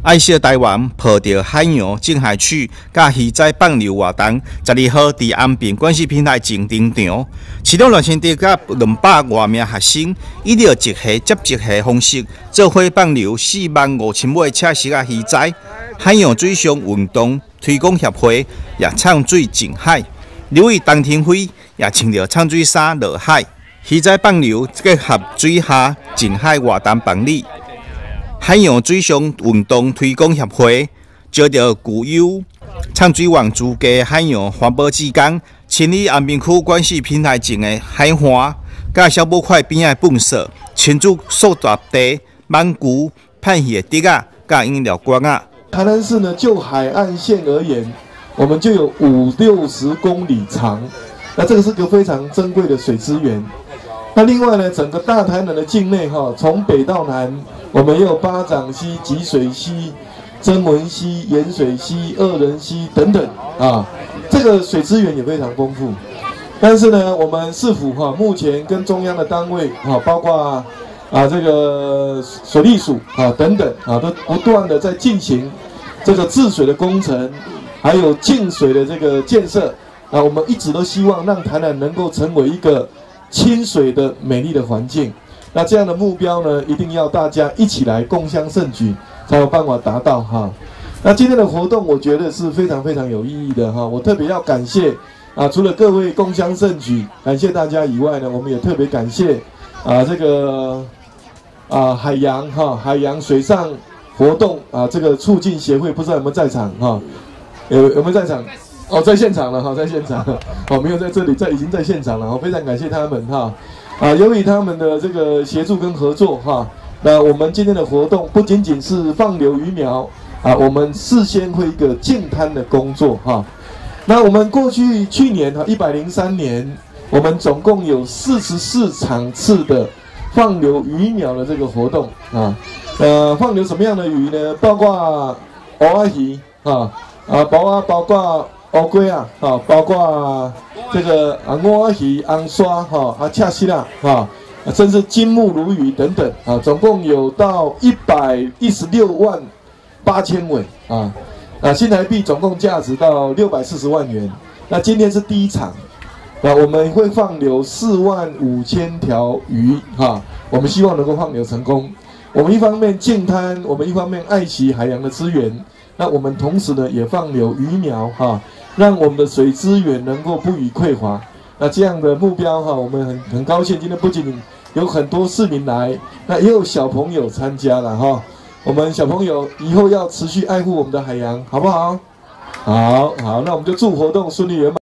爱惜台湾抱着海洋净海区甲鱼仔放流活动，12号伫安平管市平台前登场。其中乱成地甲200多名学生，以着一下接一下方式，做伙放流45000尾赤色仔鱼仔。海洋水上运动推广协会也唱水进海，刘伟当天辉也穿着唱水衫落海，鱼仔放流结合水下近海活动办理。 海洋水上运动推广协会招着具有唱水王资格海洋环保志工，清理安平区管市平台前的海岸，甲小母块边仔粪扫，清除塑胶袋、网具、判鱼的碟仔，甲饮料罐仔。 台南市呢，就海岸线而言，我们就有50-60公里长，那这个是个非常珍贵的水资源。那另外呢，整个大台南的境内从北到南。 我们也有巴掌溪、集水溪、曾文溪、盐水溪、二人溪等等啊，这个水资源也非常丰富。但是呢，我们市府目前跟中央的单位包括这个水利署等等都不断的在进行这个治水的工程，还有净水的这个建设我们一直都希望让台南能够成为一个清水的美丽的环境。 那这样的目标呢，一定要大家一起来共襄盛举，才有办法达到哈。那今天的活动，我觉得是非常非常有意义的哈。我特别要感谢除了各位共襄盛举，感谢大家以外呢，我们也特别感谢这个海洋水上活动这个促进协会，不知道有没有在场哈？有没有在场？哦，在现场了哈，在现场没有在这里，已经在现场了非常感谢他们哈。 由于他们的这个协助跟合作那我们今天的活动不仅仅是放流鱼苗我们事先会一个净滩的工作那我们去年103年，我们总共有44场次的放流鱼苗的这个活动放流什么样的鱼呢？包括蚵仔鱼包括乌龟包括这个乌鱼、红刷赤色啦甚至金目鲈鱼等等总共有到116万8千尾新台币总共价值到640万元。那今天是第一场，我们会放流45000条鱼我们希望能够放流成功。我们一方面净滩，我们一方面爱惜海洋的资源，那我们同时呢也放流鱼苗让我们的水资源能够不予匮乏。那这样的目标我们很高兴，今天不仅有很多市民来，那也有小朋友参加了我们小朋友以后要持续爱护我们的海洋，好不好？好，那我们就祝活动顺利圆满。